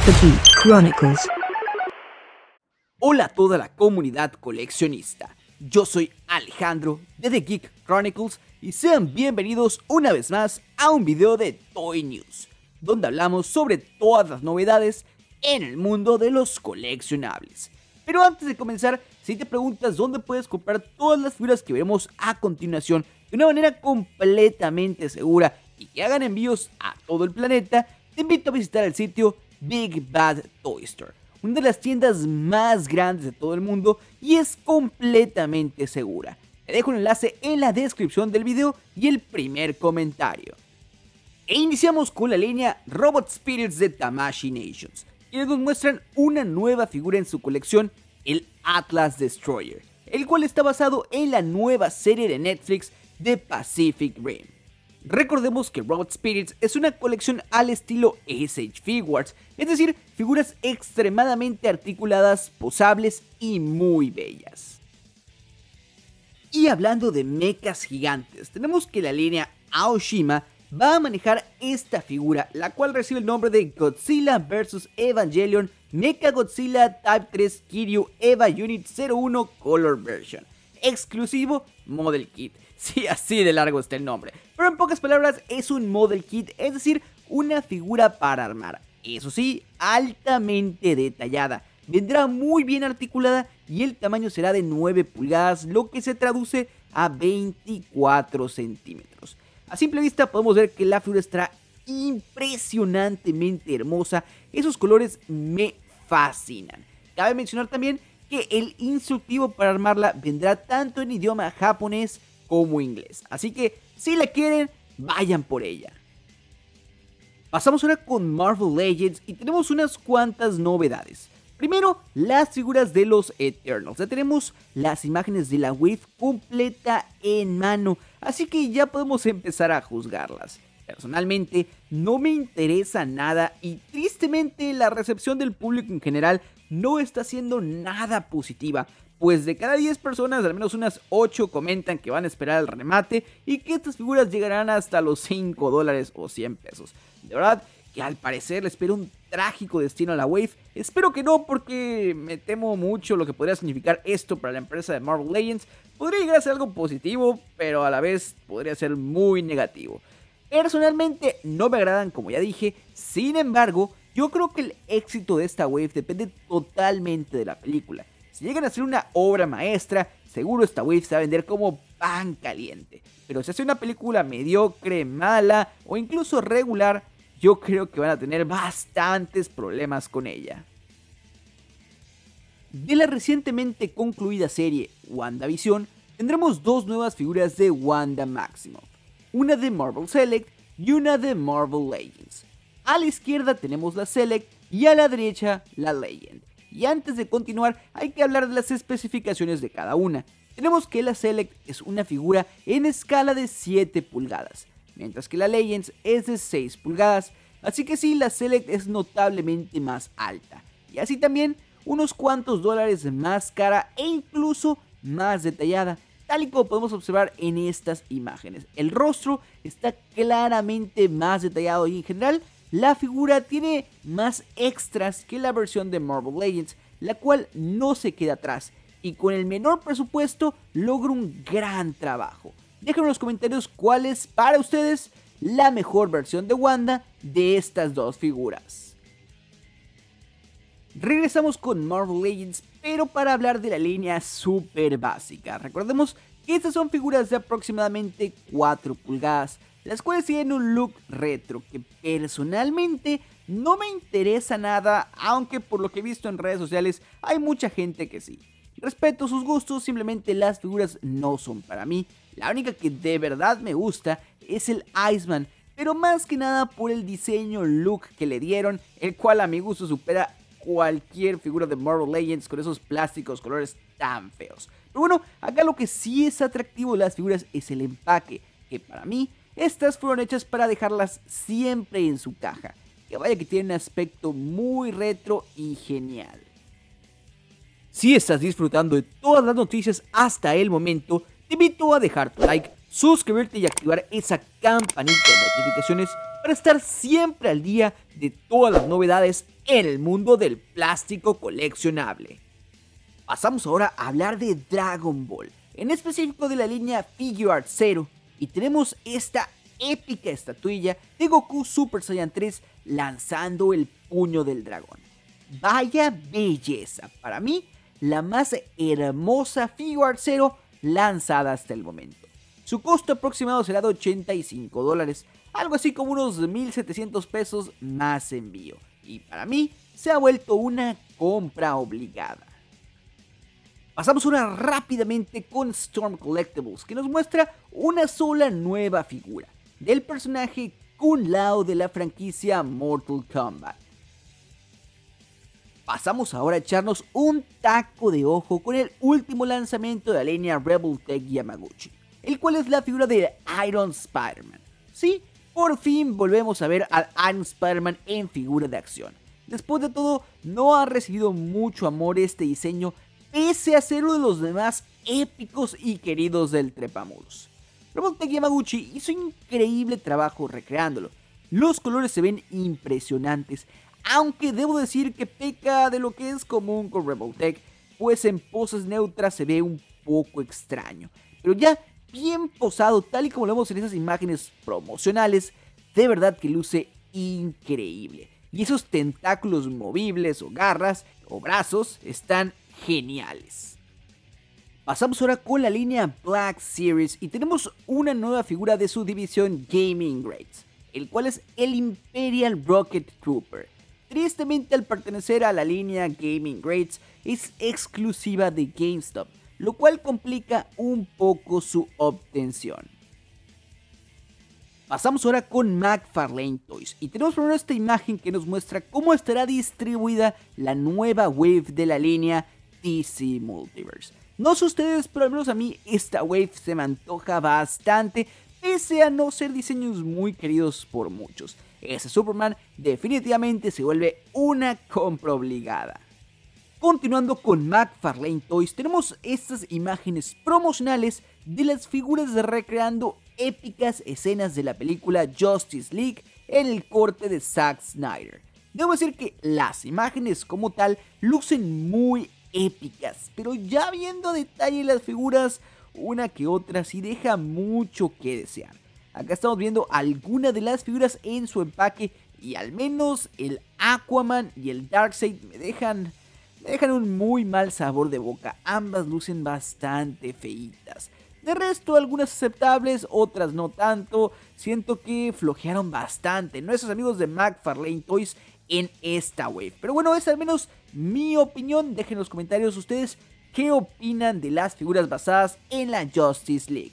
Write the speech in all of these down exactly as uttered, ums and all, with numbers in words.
The Geek Chronicles. Hola a toda la comunidad coleccionista, yo soy Alejandro de The Geek Chronicles y sean bienvenidos una vez más a un video de Toy News, donde hablamos sobre todas las novedades en el mundo de los coleccionables. Pero antes de comenzar, si te preguntas dónde puedes comprar todas las figuras que veremos a continuación de una manera completamente segura y que hagan envíos a todo el planeta, te invito a visitar el sitio Big Bad Toy Store, una de las tiendas más grandes de todo el mundo y es completamente segura. Te dejo un enlace en la descripción del video y el primer comentario. E iniciamos con la línea Robot Spirits de Tamashii Nations, quienes nos muestran una nueva figura en su colección, el Atlas Destroyer, el cual está basado en la nueva serie de Netflix de Pacific Rim. Recordemos que Robot Spirits es una colección al estilo S H Figuarts, es decir, figuras extremadamente articuladas, posables y muy bellas. Y hablando de mechas gigantes, tenemos que la línea Aoshima va a manejar esta figura, la cual recibe el nombre de Godzilla versus. Evangelion Mechagodzilla Type tres Kiryu Eva Unit cero uno Color Version, exclusivo Model Kit. Sí, así de largo está el nombre, pero en pocas palabras es un Model Kit, es decir, una figura para armar. Eso sí, altamente detallada, vendrá muy bien articulada y el tamaño será de nueve pulgadas, lo que se traduce a veinticuatro centímetros. A simple vista podemos ver que la figura estará impresionantemente hermosa, esos colores me fascinan. Cabe mencionar también que el instructivo para armarla vendrá tanto en idioma japonés como inglés, así que si la quieren, vayan por ella. Pasamos ahora con Marvel Legends y tenemos unas cuantas novedades. Primero, las figuras de los Eternals. Ya tenemos las imágenes de la wave completa en mano, así que ya podemos empezar a juzgarlas. Personalmente, no me interesa nada y tristemente la recepción del público en general no está siendo nada positiva, pues de cada diez personas, al menos unas ocho comentan que van a esperar el remate y que estas figuras llegarán hasta los cinco dólares o cien pesos. De verdad que al parecer le espero un trágico destino a la wave. Espero que no, porque me temo mucho lo que podría significar esto para la empresa de Marvel Legends. Podría llegar a ser algo positivo, pero a la vez podría ser muy negativo. Personalmente no me agradan, como ya dije. Sin embargo, yo creo que el éxito de esta wave depende totalmente de la película. Si llegan a ser una obra maestra, seguro esta wave se va a vender como pan caliente. Pero si hace una película mediocre, mala o incluso regular, yo creo que van a tener bastantes problemas con ella. De la recientemente concluida serie WandaVision, tendremos dos nuevas figuras de Wanda Maximoff, una de Marvel Select y una de Marvel Legends. A la izquierda tenemos la Select y a la derecha la Legend. Y antes de continuar hay que hablar de las especificaciones de cada una. Tenemos que la Select es una figura en escala de siete pulgadas, mientras que la Legends es de seis pulgadas, así que sí, la Select es notablemente más alta, y así también unos cuantos dólares más cara e incluso más detallada, tal y como podemos observar en estas imágenes. El rostro está claramente más detallado y en general la figura tiene más extras que la versión de Marvel Legends, la cual no se queda atrás y con el menor presupuesto logra un gran trabajo. Déjenme en los comentarios cuál es para ustedes la mejor versión de Wanda de estas dos figuras. Regresamos con Marvel Legends, pero para hablar de la línea super básica. Recordemos que estas son figuras de aproximadamente cuatro pulgadas, las cuales tienen un look retro que personalmente no me interesa nada, aunque por lo que he visto en redes sociales hay mucha gente que sí. Respeto sus gustos, simplemente las figuras no son para mí. La única que de verdad me gusta es el Iceman, pero más que nada por el diseño look que le dieron, el cual a mi gusto supera cualquier figura de Marvel Legends con esos plásticos colores tan feos. Pero bueno, acá lo que sí es atractivo de las figuras es el empaque, que para mí estas fueron hechas para dejarlas siempre en su caja, que vaya que tiene un aspecto muy retro y genial. Si estás disfrutando de todas las noticias hasta el momento, te invito a dejar tu like, suscribirte y activar esa campanita de notificaciones para estar siempre al día de todas las novedades en el mundo del plástico coleccionable. Pasamos ahora a hablar de Dragon Ball, en específico de la línea Figuarts Zero, y tenemos esta épica estatuilla de Goku Super Saiyan tres lanzando el puño del dragón. Vaya belleza, para mí la más hermosa Figuarts Zero lanzada hasta el momento. Su costo aproximado será de ochenta y cinco dólares, algo así como unos mil setecientos pesos más envío, y para mí se ha vuelto una compra obligada. Pasamos ahora rápidamente con Storm Collectibles, que nos muestra una sola nueva figura del personaje Kung Lao de la franquicia Mortal Kombat. Pasamos ahora a echarnos un taco de ojo con el último lanzamiento de la línea Rebel Tech Yamaguchi, el cual es la figura de Iron Spider-Man. Sí, por fin volvemos a ver al Iron Spider-Man en figura de acción. Después de todo, no ha recibido mucho amor este diseño, pese a ser uno de los demás épicos y queridos del trepamuros. Rebel Tech Yamaguchi hizo increíble trabajo recreándolo. Los colores se ven impresionantes, aunque debo decir que peca de lo que es común con Rebel Tech, pues en poses neutras se ve un poco extraño. Pero ya bien posado, tal y como lo vemos en esas imágenes promocionales, de verdad que luce increíble. Y esos tentáculos movibles o garras o brazos están geniales. Pasamos ahora con la línea Black Series y tenemos una nueva figura de su división Gaming Grades, el cual es el Imperial Rocket Trooper. Tristemente, al pertenecer a la línea Gaming Grades, es exclusiva de GameStop, lo cual complica un poco su obtención. Pasamos ahora con McFarlane Toys y tenemos primero esta imagen que nos muestra cómo estará distribuida la nueva wave de la línea D C Multiverse. No sé ustedes, pero al menos a mí esta wave se me antoja bastante, pese a no ser diseños muy queridos por muchos. Ese Superman definitivamente se vuelve una compra obligada. Continuando con McFarlane Toys, tenemos estas imágenes promocionales de las figuras recreando épicas escenas de la película Justice League en el corte de Zack Snyder. Debo decir que las imágenes como tal lucen muy épicas, pero ya viendo a detalle las figuras, una que otra sí deja mucho que desear. Acá estamos viendo algunas de las figuras en su empaque y al menos el Aquaman y el Darkseid me dejan, me dejan un muy mal sabor de boca. Ambas lucen bastante feitas. De resto, algunas aceptables, otras no tanto. Siento que flojearon bastante nuestros amigos de McFarlane Toys en esta wave. Pero bueno, es al menos mi opinión. Dejen en los comentarios ustedes qué opinan de las figuras basadas en la Justice League.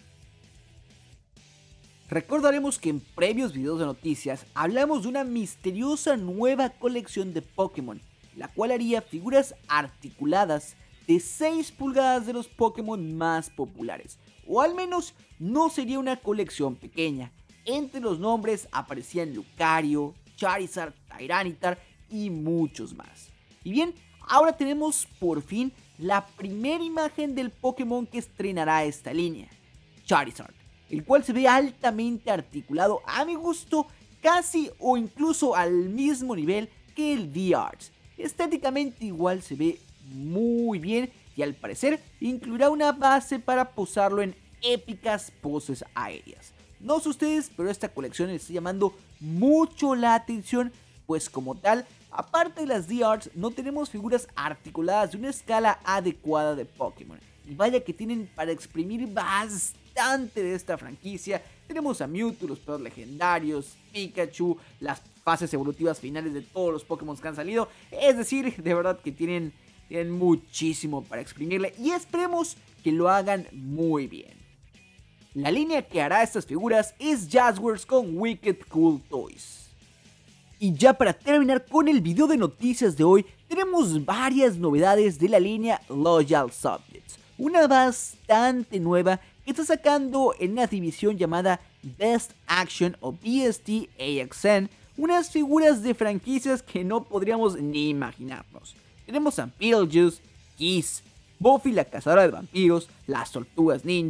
Recordaremos que en previos videos de noticias hablamos de una misteriosa nueva colección de Pokémon, la cual haría figuras articuladas de seis pulgadas de los Pokémon más populares, o al menos no sería una colección pequeña. Entre los nombres aparecían Lucario, Charizard, Tyranitar y muchos más. Y bien, ahora tenemos por fin la primera imagen del Pokémon que estrenará esta línea, Charizard, el cual se ve altamente articulado, a mi gusto casi o incluso al mismo nivel que el V-Arts. Estéticamente igual se ve muy bien y al parecer incluirá una base para posarlo en épicas poses aéreas. No sé ustedes, pero esta colección está llamando mucho la atención, pues como tal, aparte de las V-Arts, no tenemos figuras articuladas de una escala adecuada de Pokémon. Y vaya que tienen para exprimir bastante de esta franquicia. Tenemos a Mewtwo, los perros legendarios, Pikachu, las fases evolutivas finales de todos los Pokémon que han salido. Es decir, de verdad que tienen, tienen muchísimo para exprimirle y esperemos que lo hagan muy bien. La línea que hará estas figuras es Jazzwares con Wicked Cool Toys. Y ya para terminar con el video de noticias de hoy, tenemos varias novedades de la línea Loyal Subjects, una bastante nueva que está sacando en una división llamada Best Action o B S T A X N, unas figuras de franquicias que no podríamos ni imaginarnos. Tenemos a Beetlejuice, Kiss, Buffy la cazadora de vampiros, las tortugas ninja,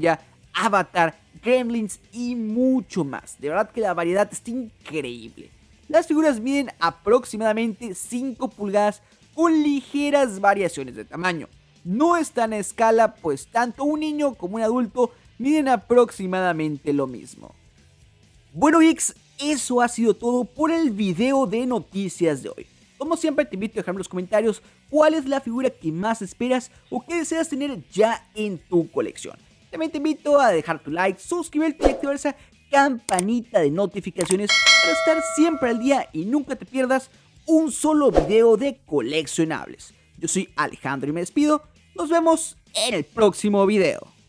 Avatar, Gremlins y mucho más. De verdad que la variedad está increíble. Las figuras miden aproximadamente cinco pulgadas con ligeras variaciones de tamaño. No están a escala, pues tanto un niño como un adulto miden aproximadamente lo mismo. Bueno geeks, eso ha sido todo por el video de noticias de hoy. Como siempre te invito a dejarme en los comentarios cuál es la figura que más esperas o que deseas tener ya en tu colección. También te invito a dejar tu like, suscribirte y activar esa campanita de notificaciones para estar siempre al día y nunca te pierdas un solo video de coleccionables. Yo soy Alejandro y me despido. Nos vemos en el próximo video.